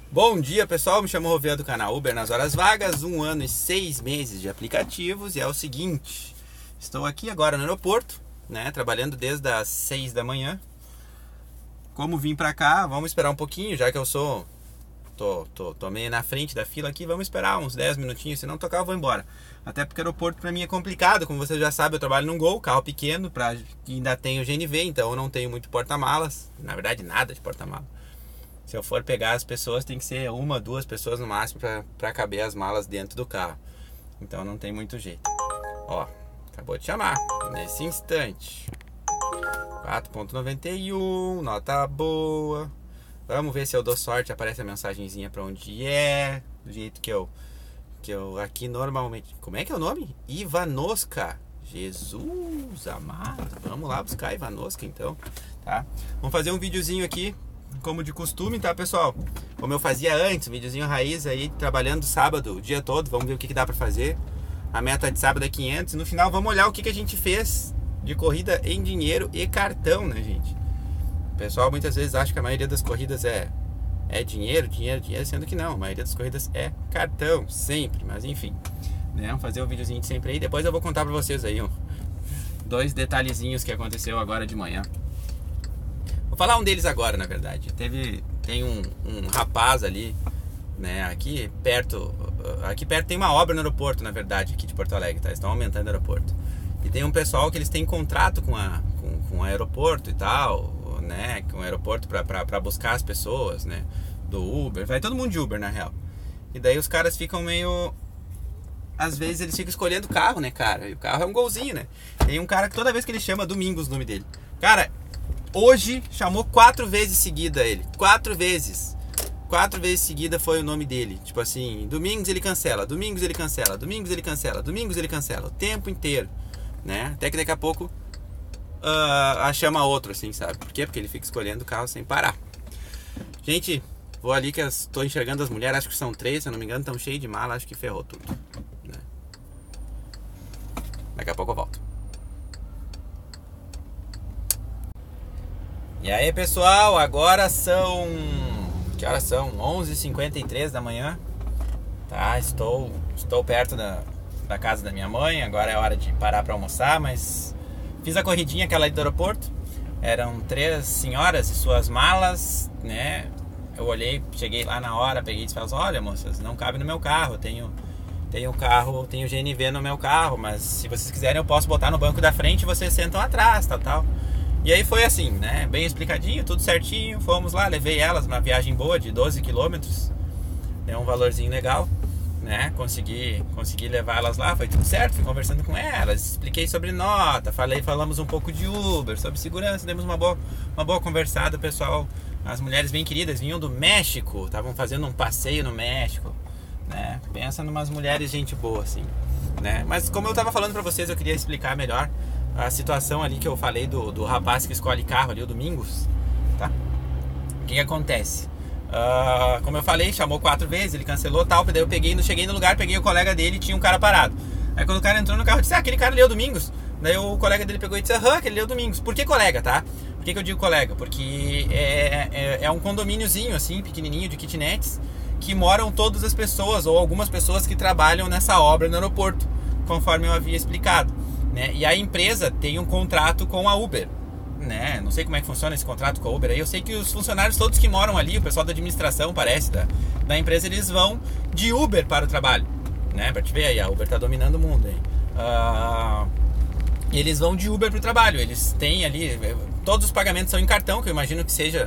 Bom dia, pessoal, me chamo Rovean do canal Uber nas horas vagas, 1 ano e 6 meses de aplicativos. E é o seguinte, estou aqui agora no aeroporto, né, trabalhando desde as 6 da manhã. Como vim pra cá, vamos esperar um pouquinho, já que eu tô meio na frente da fila aqui, vamos esperar uns 10 minutinhos, se não tocar eu vou embora. Até porque o aeroporto pra mim é complicado, como você já sabe, eu trabalho num Gol, carro pequeno, ainda tenho GNV, então eu não tenho muito porta-malas, na verdade nada de porta-malas. Se eu for pegar as pessoas, tem que ser uma, duas pessoas no máximo para caber as malas dentro do carro. Então não tem muito jeito. Ó, acabou de chamar. Nesse instante. 4,91, nota boa. Vamos ver se eu dou sorte, aparece a mensagenzinha para onde é. Do jeito que eu aqui normalmente... Como é que é o nome? Ivanoska. Jesus amado. Vamos lá buscar a Ivanoska então. Tá? Vamos fazer um videozinho aqui, como de costume, tá, pessoal? Como eu fazia antes, um videozinho raiz aí, trabalhando sábado o dia todo. Vamos ver o que dá pra fazer. A meta de sábado é 500. No final vamos olhar o que a gente fez de corrida em dinheiro e cartão, né, gente? O pessoal muitas vezes acha que a maioria das corridas é dinheiro, sendo que não. A maioria das corridas é cartão, sempre. Mas enfim, né? Vamos fazer o videozinho de sempre aí. Depois eu vou contar pra vocês aí, ó, 2 detalhezinhos que aconteceu agora de manhã. Vou falar um deles agora, na verdade. Tem um rapaz ali, né, aqui perto tem uma obra no aeroporto, na verdade, aqui de Porto Alegre, tá? Eles estão aumentando o aeroporto. E tem um pessoal que eles têm contrato com o aeroporto e tal, né, com o aeroporto pra buscar as pessoas, né, do Uber. Vai todo mundo de Uber, na real. E daí os caras ficam meio... Às vezes eles ficam escolhendo o carro, né, cara? E o carro é um golzinho, né? Tem um cara que toda vez que ele chama, Domingos o nome dele. Cara... Hoje chamou 4 vezes seguida ele. 4 vezes. 4 vezes seguida foi o nome dele. Tipo assim, domingos ele cancela, domingos ele cancela, domingos ele cancela, domingos ele cancela. O tempo inteiro, né? Até que daqui a pouco chama outro, assim, sabe? Por quê? Porque ele fica escolhendo o carro sem parar. Gente, vou ali que estou enxergando as mulheres. Acho que são 3, se eu não me engano. Estão cheios de mala, acho que ferrou tudo, né? Daqui a pouco eu volto. E aí, pessoal, agora são... Que horas são? 11h53 da manhã. Tá, estou perto da casa da minha mãe. Agora é hora de parar para almoçar, mas... Fiz a corridinha aquela ali do aeroporto. Eram 3 senhoras e suas malas, né? Eu olhei, cheguei lá na hora, peguei e falei: olha, moças, não cabe no meu carro. Tenho GNV no meu carro, mas se vocês quiserem eu posso botar no banco da frente e vocês sentam atrás, tal. E aí foi assim, né, bem explicadinho, tudo certinho. Fomos lá, levei elas uma viagem boa de 12 quilômetros. Deu um valorzinho legal, né, consegui levar elas lá, foi tudo certo. Fui conversando com elas, expliquei sobre nota, falamos um pouco de Uber, sobre segurança, demos uma boa conversada. Pessoal, as mulheres bem queridas, vinham do México, estavam fazendo um passeio no México, né, pensa numas mulheres gente boa, assim, né. Mas como eu tava falando pra vocês, eu queria explicar melhor a situação ali que eu falei do rapaz que escolhe carro ali, o Domingos, tá? O que acontece? Como eu falei, chamou 4 vezes, ele cancelou tal, daí eu cheguei no lugar, peguei o colega dele e tinha um cara parado. Aí quando o cara entrou no carro, eu disse: aquele cara ali é o Domingos. Daí o colega dele pegou e disse: aquele ali é o Domingos. Por que colega, tá? Por que eu digo colega? Porque é um condomíniozinho assim, pequenininho, de kitnets, que moram todas as pessoas, ou algumas pessoas que trabalham nessa obra no aeroporto, conforme eu havia explicado, né? E a empresa tem um contrato com a Uber, né? Não sei como é que funciona esse contrato com a Uber aí. Eu sei que os funcionários todos que moram ali, o pessoal da administração, parece, da empresa, eles vão de Uber para o trabalho, né? Pra te ver aí, a Uber tá dominando o mundo aí. Eles vão de Uber para o trabalho. Eles têm ali, todos os pagamentos são em cartão, que eu imagino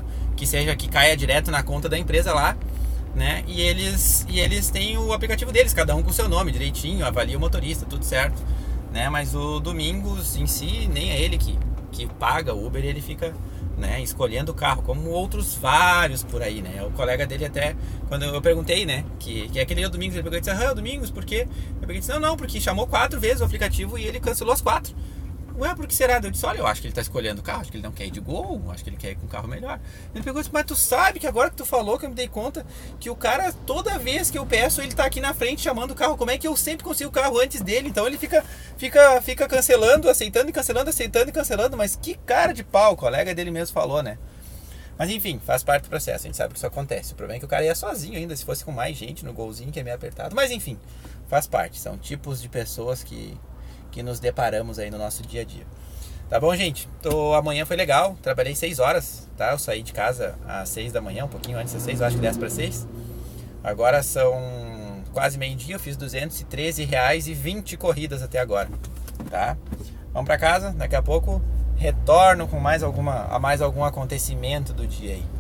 que caia direto na conta da empresa lá, né? E eles têm o aplicativo deles, cada um com o seu nome direitinho, avalia o motorista, tudo certo, né? Mas o Domingos em si, nem é ele que paga o Uber, ele fica, né, escolhendo o carro, como outros vários por aí, né? O colega dele até, quando eu perguntei, né, que aquele é o Domingos, ele pegou e disse: o Domingos, por quê? Eu peguei e disse: não, porque chamou 4 vezes o aplicativo e ele cancelou as 4. Ué, por que será? Eu disse: olha, eu acho que ele tá escolhendo o carro, acho que ele não quer ir de Gol, acho que ele quer ir com um carro melhor. Ele pegou e disse: mas tu sabe que agora que tu falou, que eu me dei conta que o cara, toda vez que eu peço, ele tá aqui na frente chamando o carro. Como é que eu sempre consigo o carro antes dele? Então ele fica cancelando, aceitando e cancelando, aceitando e cancelando. Mas que cara de pau, o colega dele mesmo falou, né? Mas enfim, faz parte do processo, a gente sabe que isso acontece. O problema é que o cara ia sozinho ainda, se fosse com mais gente no golzinho, que é meio apertado. Mas enfim, faz parte, são tipos de pessoas que nos deparamos aí no nosso dia a dia. Tá bom, gente? Amanhã foi legal, trabalhei 6 horas, tá? Eu saí de casa às 6 da manhã, um pouquinho antes das 6, eu acho que 10 para 6. Agora são quase meio-dia, eu fiz R$213,20 corridas até agora, tá? Vamos pra casa, daqui a pouco retorno com mais algum acontecimento do dia aí.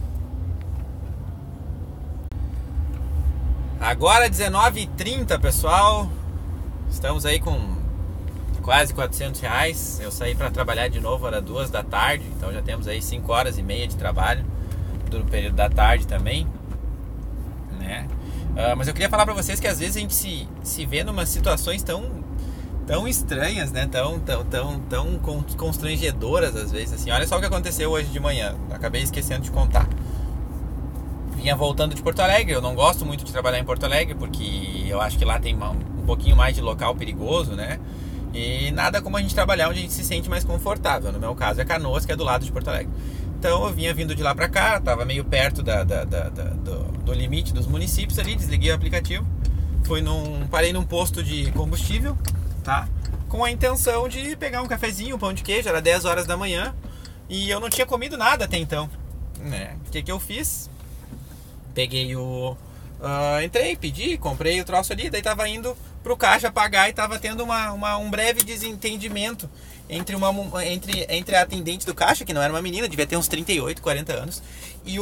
Agora 19h30, pessoal. Estamos aí com quase R$400. Eu saí para trabalhar de novo, era 2 da tarde. Então já temos aí 5 horas e meia de trabalho do período da tarde também, né? Mas eu queria falar para vocês que às vezes a gente se vê em umas situações tão estranhas, né? Tão constrangedoras às vezes, assim. Olha só o que aconteceu hoje de manhã. Acabei esquecendo de contar. Vinha voltando de Porto Alegre. Eu não gosto muito de trabalhar em Porto Alegre porque eu acho que lá tem um pouquinho mais de local perigoso, né? E nada como a gente trabalhar onde a gente se sente mais confortável. No meu caso é Canoas, que é do lado de Porto Alegre. Então eu vinha vindo de lá pra cá, tava meio perto do limite dos municípios ali, desliguei o aplicativo, parei num posto de combustível, tá? Com a intenção de pegar um cafezinho, um pão de queijo, era 10 horas da manhã e eu não tinha comido nada até então, né? O que eu fiz? Peguei entrei, pedi, comprei o troço ali, daí tava indo pro caixa pagar e tava tendo um breve desentendimento entre a atendente do caixa, que não era uma menina, devia ter uns 38, 40 anos, e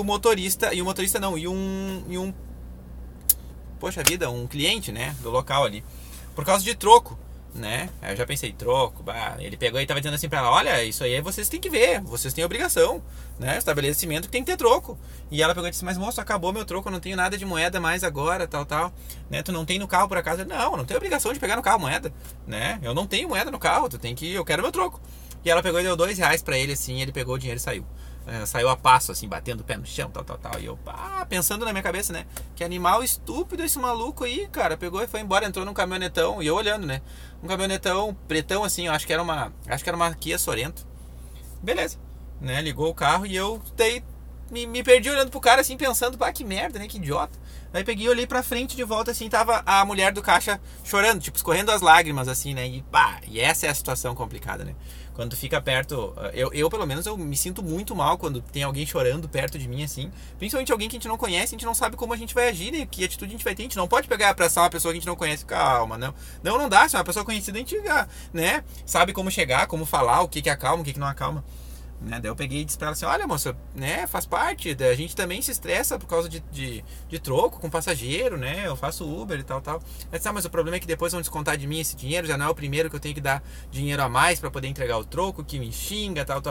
um cliente, né, do local ali, por causa de troco, né? Aí eu já pensei, troco, ele pegou e tava dizendo assim pra ela, olha, isso aí vocês têm que ver, vocês têm obrigação, né, estabelecimento que tem que ter troco. E ela pegou e disse, mas moço, acabou meu troco, eu não tenho nada de moeda mais agora, tal, né, tu não tem no carro por acaso? Não tenho obrigação de pegar no carro moeda, né, eu não tenho moeda no carro, eu quero meu troco. E ela pegou e deu R$2 pra ele, assim, ele pegou o dinheiro e saiu. Saiu a passo, assim, batendo o pé no chão, tal. E eu, pensando na minha cabeça, né? Que animal estúpido esse maluco aí, cara. Pegou e foi embora, entrou num caminhonetão. E eu olhando, né? Um caminhonetão pretão, assim, acho que era uma Kia Sorento. Beleza, né? Ligou o carro e eu me perdi olhando pro cara, assim, pensando, que merda, né? Que idiota. Daí peguei e olhei pra frente de volta, assim, tava a mulher do caixa chorando, tipo, escorrendo as lágrimas, assim, né? E essa é a situação complicada, né? Quando tu fica perto, eu pelo menos eu me sinto muito mal quando tem alguém chorando perto de mim, assim. Principalmente alguém que a gente não conhece, a gente não sabe como a gente vai agir, né? Que atitude a gente vai ter. A gente não pode pegar pra uma pessoa que a gente não conhece. Calma, não dá. Se é uma pessoa conhecida, a gente, né, sabe como chegar, como falar, o que acalma, o que não acalma. Né? Daí eu peguei e disse pra ela assim, olha moça, né, faz parte, a gente também se estressa por causa de troco com passageiro, né, eu faço Uber e tal. Ela disse, mas o problema é que depois vão descontar de mim esse dinheiro, já não é o primeiro que eu tenho que dar dinheiro a mais pra poder entregar o troco, que me xinga, tal.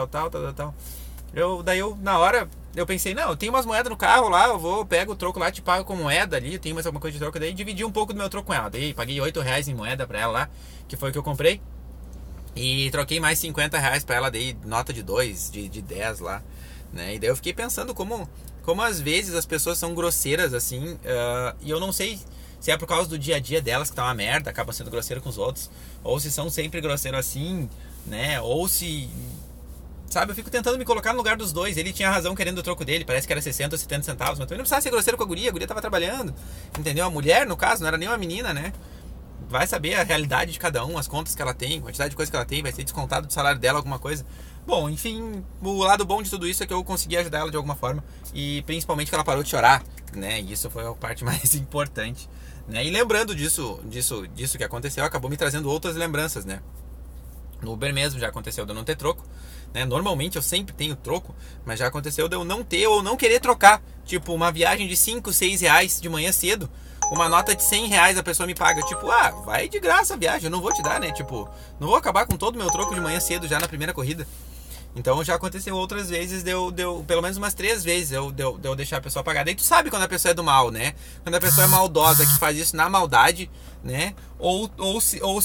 Daí eu, na hora, eu pensei, não, eu tenho umas moedas no carro lá, pego o troco lá, te pago com moeda ali, eu tenho mais alguma coisa de troco, daí dividi um pouco do meu troco com ela, daí paguei R$8 em moeda pra ela lá, que foi o que eu comprei. E troquei mais R$50 pra ela, dei nota de 2, de 10 lá, né? E daí eu fiquei pensando como às vezes as pessoas são grosseiras, assim, e eu não sei se é por causa do dia a dia delas que tá uma merda, acabam sendo grosseiro com os outros, ou se são sempre grosseiros assim, né? Ou se... Sabe, eu fico tentando me colocar no lugar dos dois. Ele tinha razão querendo o troco dele, parece que era 60 ou 70 centavos, mas também não precisava ser grosseiro com a guria tava trabalhando, entendeu? A mulher, no caso, não era nem uma menina, né? Vai saber a realidade de cada um, as contas que ela tem, a quantidade de coisa que ela tem, vai ser descontado do salário dela alguma coisa. Bom, enfim, o lado bom de tudo isso é que eu consegui ajudar ela de alguma forma e principalmente que ela parou de chorar, né? E isso foi a parte mais importante, né? E lembrando disso que aconteceu, acabou me trazendo outras lembranças, né? No Uber mesmo já aconteceu de eu não ter troco, né? Normalmente eu sempre tenho troco, mas já aconteceu de eu não ter ou não querer trocar. Tipo, uma viagem de 5, 6 reais de manhã cedo, uma nota de 100 reais a pessoa me paga. Tipo, vai de graça a viagem, eu não vou te dar, né? Tipo, não vou acabar com todo o meu troco de manhã cedo já na primeira corrida. Então já aconteceu outras vezes, deu pelo menos umas 3 vezes eu deixar a pessoa pagar. Daí tu sabe quando a pessoa é do mal, né? Quando a pessoa é maldosa, que faz isso na maldade, né? Ou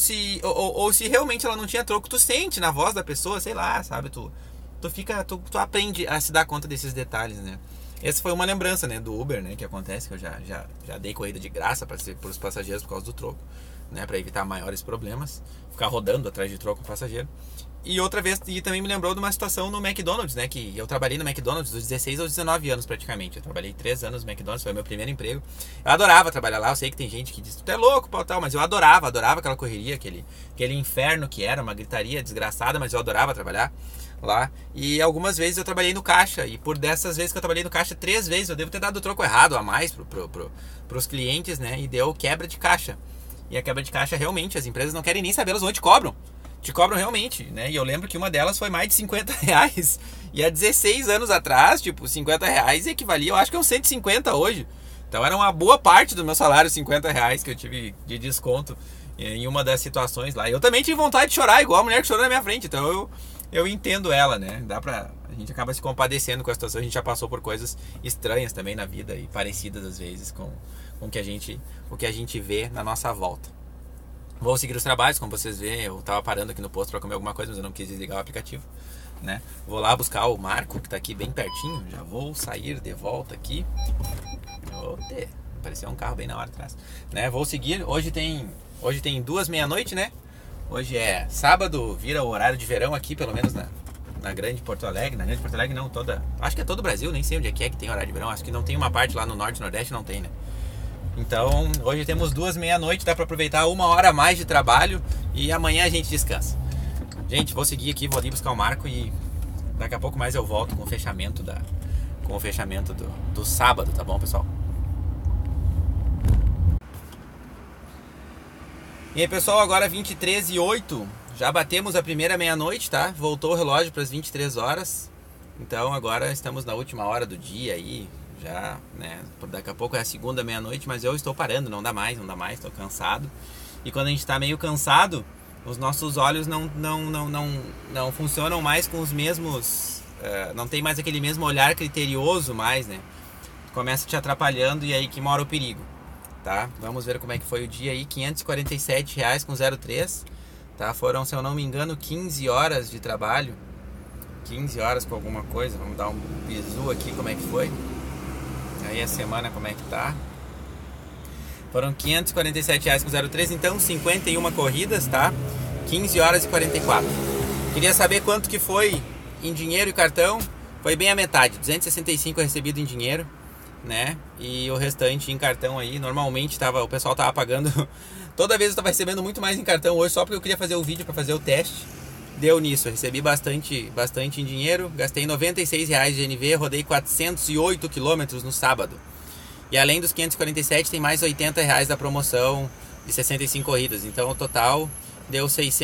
se realmente ela não tinha troco, tu sente na voz da pessoa, sei lá, sabe? Tu aprende a se dar conta desses detalhes, né? Essa foi uma lembrança, né, do Uber, né, que acontece, que eu já dei corrida de graça para os passageiros por causa do troco, né, para evitar maiores problemas, ficar rodando atrás de troco com passageiro. E outra vez, e também me lembrou de uma situação no McDonald's, né? Que eu trabalhei no McDonald's dos 16 aos 19 anos praticamente. Eu trabalhei 3 anos no McDonald's, foi meu primeiro emprego. Eu adorava trabalhar lá, eu sei que tem gente que diz, tu é louco, pau, tal, mas eu adorava aquela correria, aquele inferno que era, uma gritaria desgraçada, mas eu adorava trabalhar lá. E algumas vezes eu trabalhei no caixa, e por dessas vezes que eu trabalhei no caixa, 3 vezes eu devo ter dado o troco errado a mais pros clientes, né? E deu quebra de caixa. E a quebra de caixa, realmente, as empresas não querem nem saber, elas vão te cobram. Te cobram realmente, né? E eu lembro que uma delas foi mais de 50 reais. E há 16 anos atrás, tipo, 50 reais equivalia, eu acho que é uns 150 hoje. Então era uma boa parte do meu salário, 50 reais, que eu tive de desconto em uma das situações lá. E eu também tive vontade de chorar, igual a mulher que chorou na minha frente. Então eu entendo ela, né? A gente acaba se compadecendo com a situação. A gente já passou por coisas estranhas também na vida e parecidas às vezes com o que a gente vê na nossa volta. Vou seguir os trabalhos, como vocês veem. Eu tava parando aqui no posto para comer alguma coisa, mas eu não quis desligar o aplicativo, né? Vou lá buscar o Marco, que tá aqui bem pertinho. Já vou sair de volta aqui. Apareceu um carro bem na hora atrás, né? Vou seguir. Hoje tem 2h30, né? Hoje é sábado, vira o horário de verão aqui, pelo menos na Grande Porto Alegre. Na Grande Porto Alegre não, acho que é todo o Brasil, nem sei onde é que tem horário de verão. Acho que não tem uma parte lá no Norte e Nordeste, não tem, né? Então, hoje temos 2h30, dá pra aproveitar 1 hora a mais de trabalho e amanhã a gente descansa. Gente, vou seguir aqui, vou ali buscar o Marco e daqui a pouco mais eu volto com o fechamento do sábado, tá bom, pessoal? E aí, pessoal, agora 23h08, já batemos a primeira meia-noite, tá? Voltou o relógio para as 23 horas, então agora estamos na última hora do dia aí. Já, né, daqui a pouco é a segunda meia-noite, mas eu estou parando, não dá mais, estou cansado. E quando a gente está meio cansado, os nossos olhos não funcionam mais com os mesmos, não tem mais aquele mesmo olhar criterioso mais, né? Começa te atrapalhando e aí que mora o perigo, tá? Vamos ver como é que foi o dia aí, R$547 com 03, tá? Foram, se eu não me engano, 15 horas de trabalho, 15 horas com alguma coisa. Vamos dar um bizu aqui, como é que foi. Aí a semana como é que tá? Foram R$547 com 03, então 51 corridas, tá? 15 horas e 44. Queria saber quanto que foi em dinheiro e cartão. Foi bem a metade, 265 recebido em dinheiro, né? E o restante em cartão aí. Normalmente o pessoal tava pagando. Toda vez eu tava recebendo muito mais em cartão hoje, só porque eu queria fazer o vídeo para fazer o teste. Deu nisso, eu recebi bastante em dinheiro, gastei R$96 de GNV, rodei 408 quilômetros no sábado. E além dos 547, tem mais R$80 da promoção de 65 corridas. Então o total deu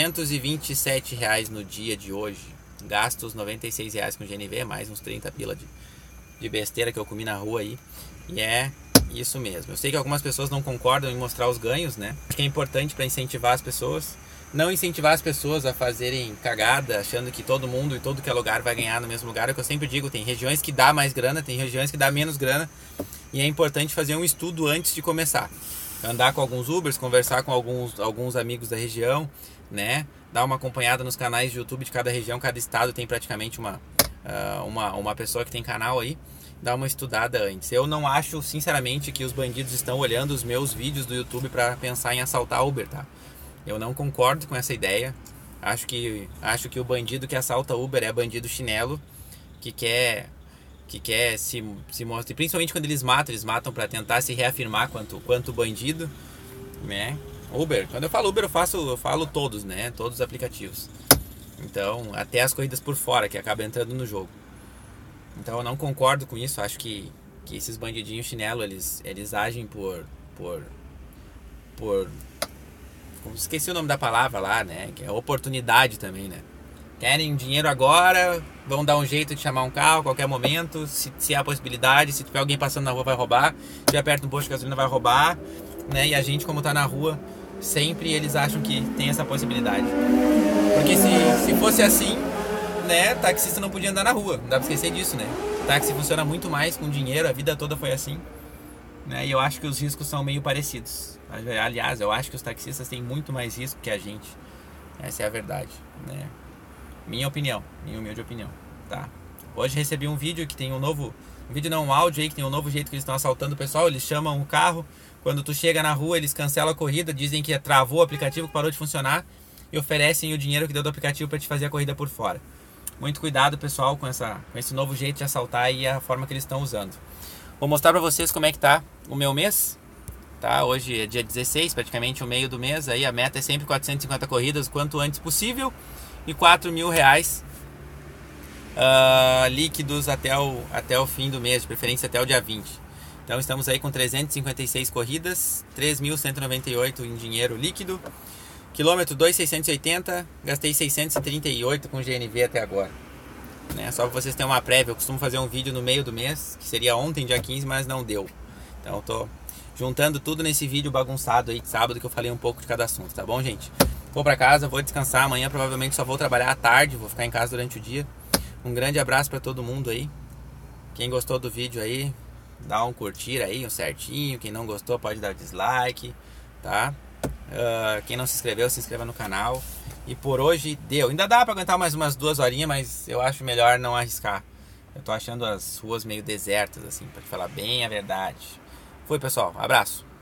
R$627 no dia de hoje. Gastos R$96 com GNV, mais uns 30 pila de besteira que eu comi na rua aí. E é isso mesmo. Eu sei que algumas pessoas não concordam em mostrar os ganhos, né? Acho que é importante para incentivar as pessoas. Não incentivar as pessoas a fazerem cagada, achando que todo mundo e todo que é lugar vai ganhar no mesmo lugar. É o que eu sempre digo, tem regiões que dá mais grana, tem regiões que dá menos grana. E é importante fazer um estudo antes de começar. Andar com alguns Ubers, conversar com alguns amigos da região, né? Dar uma acompanhada nos canais de YouTube de cada região, cada estado tem praticamente uma pessoa que tem canal aí. Dar uma estudada antes. Eu não acho, sinceramente, que os bandidos estão olhando os meus vídeos do YouTube para pensar em assaltar Uber, tá? Eu não concordo com essa ideia. Acho que o bandido que assalta Uber é bandido chinelo, que quer se mostrar, principalmente quando eles matam para tentar se reafirmar quanto bandido, né? Uber, quando eu falo Uber eu falo todos, né? Todos os aplicativos. Então, até as corridas por fora que acabam entrando no jogo. Então eu não concordo com isso. Acho que esses bandidinhos chinelo, eles agem por esqueci o nome da palavra lá, né? Que é oportunidade também, né? Querem dinheiro agora, vão dar um jeito de chamar um carro a qualquer momento. Se há possibilidade, se tiver alguém passando na rua, vai roubar. Se tiver perto de um posto de gasolina, vai roubar, né? E a gente, como tá na rua, sempre eles acham que tem essa possibilidade. Porque se fosse assim, né? Taxista não podia andar na rua. Não dá pra esquecer disso, né? Táxi funciona muito mais com dinheiro, a vida toda foi assim, né? E eu acho que os riscos são meio parecidos. Aliás, eu acho que os taxistas têm muito mais risco que a gente. Essa é a verdade, né? Minha humilde opinião, tá? Hoje recebi um vídeo que tem um áudio aí que tem um novo jeito que eles estão assaltando o pessoal. Eles chamam o carro, quando tu chega na rua eles cancelam a corrida, dizem que travou o aplicativo, que parou de funcionar. e oferecem o dinheiro que deu do aplicativo para te fazer a corrida por fora. Muito cuidado, pessoal, com esse novo jeito de assaltar e a forma que eles estão usando. Vou mostrar para vocês como é que tá o meu mês. Tá? Hoje é dia 16, praticamente o meio do mês. Aí a meta é sempre 450 corridas o quanto antes possível e R$4.000 líquidos até o fim do mês, de preferência até o dia 20. Então estamos aí com 356 corridas, 3.198 em dinheiro líquido. Quilômetro 2.680, gastei 638 com GNV até agora. Né? Só para vocês terem uma prévia, eu costumo fazer um vídeo no meio do mês, que seria ontem, dia 15, mas não deu. Então eu tô juntando tudo nesse vídeo bagunçado aí de sábado, que eu falei um pouco de cada assunto, tá bom, gente? Vou pra casa, vou descansar, amanhã provavelmente só vou trabalhar à tarde, vou ficar em casa durante o dia. Um grande abraço para todo mundo aí. Quem gostou do vídeo aí, dá um curtir aí, um certinho. Quem não gostou pode dar dislike, tá? Quem não se inscreveu, se inscreva no canal. E por hoje deu. Ainda dá pra aguentar mais umas 2 horinhas, mas eu acho melhor não arriscar. Eu tô achando as ruas meio desertas, assim, pra te falar bem a verdade. Foi, pessoal. Abraço.